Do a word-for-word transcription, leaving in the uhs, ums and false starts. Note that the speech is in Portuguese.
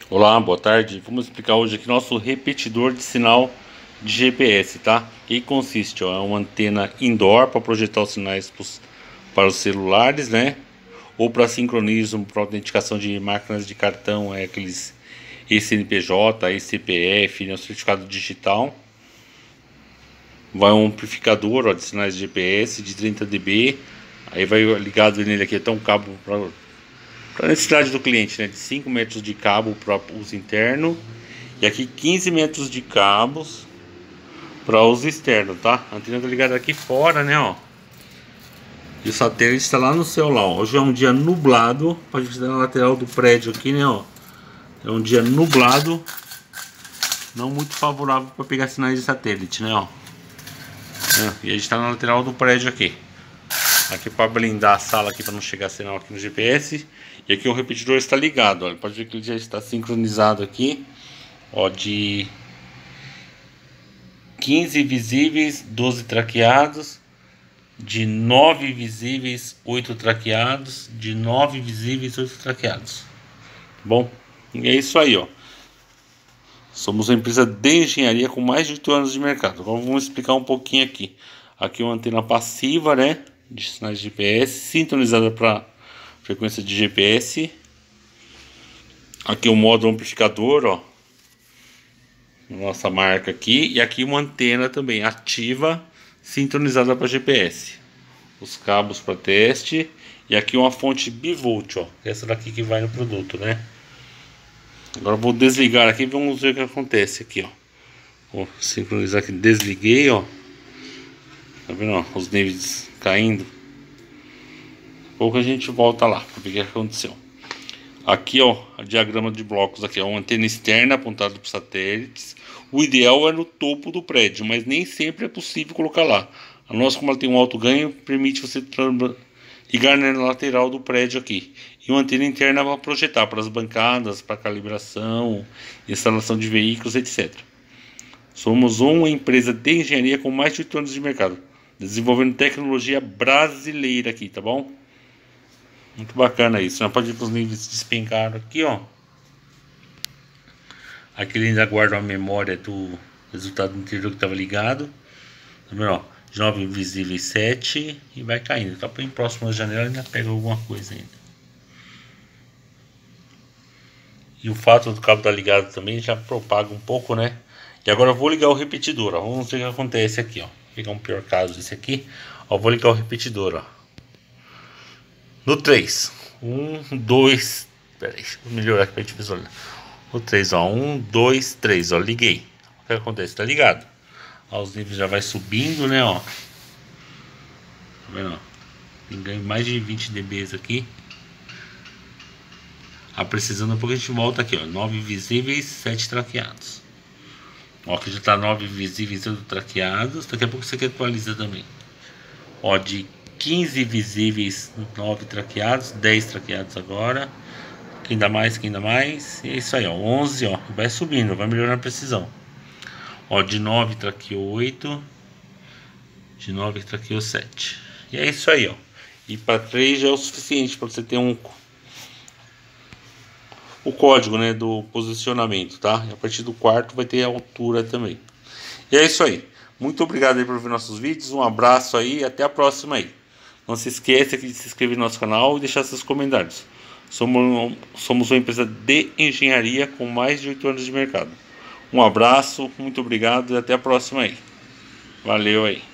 Olá, boa tarde. Vamos explicar hoje aqui nosso repetidor de sinal de G P S, tá? Que consiste, ó, é uma antena indoor para projetar os sinais pros, para os celulares, né? Ou para sincronismo, para autenticação de máquinas de cartão, é aqueles E C N P J, E C P F, né, o certificado digital. Vai um amplificador, ó, de sinais de G P S de trinta decibéis. Aí vai ligado nele aqui até um cabo para para a necessidade do cliente, né, de cinco metros de cabo para uso interno e aqui quinze metros de cabos para uso externo, tá? A antena tá ligada aqui fora, né, ó. E o satélite está lá no céu lá, ó. Hoje é um dia nublado, pode ver na lateral do prédio aqui, né, ó. É um dia nublado, não muito favorável para pegar sinais de satélite, né, ó. É, e a gente está na lateral do prédio aqui. Aqui para blindar a sala aqui para não chegar sinal aqui no G P S. E aqui o repetidor está ligado, ó. Pode ver que ele já está sincronizado aqui, ó, de quinze visíveis, doze traqueados, de nove visíveis, oito traqueados, de nove visíveis, oito traqueados. Bom, e é isso aí, ó. Somos uma empresa de engenharia com mais de oito anos de mercado. Agora vamos explicar um pouquinho aqui. Aqui é uma antena passiva, né, de sinais de G P S, sintonizada para frequência de G P S. Aqui o modo amplificador, ó, nossa marca aqui. E aqui uma antena também ativa, sintonizada para G P S. Os cabos para teste. E aqui uma fonte bivolt, ó, essa daqui que vai no produto, né. Agora eu vou desligar aqui e vamos ver o que acontece aqui, ó. Vou sincronizar aqui, desliguei, ó. Tá vendo, ó, os níveis caindo. Pouco a gente volta lá para ver o que aconteceu. Aqui, ó, o diagrama de blocos aqui, ó, uma antena externa apontada para os satélites. O ideal é no topo do prédio, mas nem sempre é possível colocar lá. A nossa, como ela tem um alto ganho, permite você ligar na lateral do prédio aqui. E uma antena interna para projetar para as bancadas, para calibração, instalação de veículos, etcétera. Somos uma empresa de engenharia com mais de oito anos de mercado, desenvolvendo tecnologia brasileira aqui, tá bom? Muito bacana isso. Não pode ir para os níveis despencaram aqui, ó. Aqui ele ainda guarda a memória do resultado anterior que estava ligado. Tá vendo, ó? De nove invisíveis sete e vai caindo. Tá bem próximo da janela, ainda pega alguma coisa ainda. E o fato do cabo estar ligado também já propaga um pouco, né? E agora eu vou ligar o repetidor, ó. Vamos ver o que acontece aqui, ó. Vou pegar um pior caso esse aqui. Ó, vou ligar o repetidor, ó. No três. um, dois. Pera aí, vou melhorar aqui pra gente visualizar. No três, ó. um, dois, três, ó. Liguei. O que acontece? Tá ligado. Ó, os níveis já vai subindo, né, ó. Tá vendo, ó? Tem ganho mais de vinte decibéis aqui. A precisando, depois a gente volta aqui, ó. nove visíveis, sete traqueados. Ó, aqui já tá nove visíveis, oito traqueados. Daqui a pouco isso aqui atualiza também. Ó, de quinze visíveis, nove traqueados, dez traqueados agora. Quem dá mais, quem dá mais. E é isso aí, ó. onze, ó. Vai subindo, vai melhorando a precisão. Ó, de nove traqueou oito. De nove traqueou sete. E é isso aí, ó. E para três já é o suficiente para você ter um o código, né, do posicionamento, tá? E a partir do quarto vai ter a altura também. E é isso aí. Muito obrigado aí por ver nossos vídeos. Um abraço aí e até a próxima aí. Não se esqueça de se inscrever no nosso canal e deixar seus comentários. Somos, somos uma empresa de engenharia com mais de oito anos de mercado. Um abraço, muito obrigado e até a próxima aí. Valeu aí.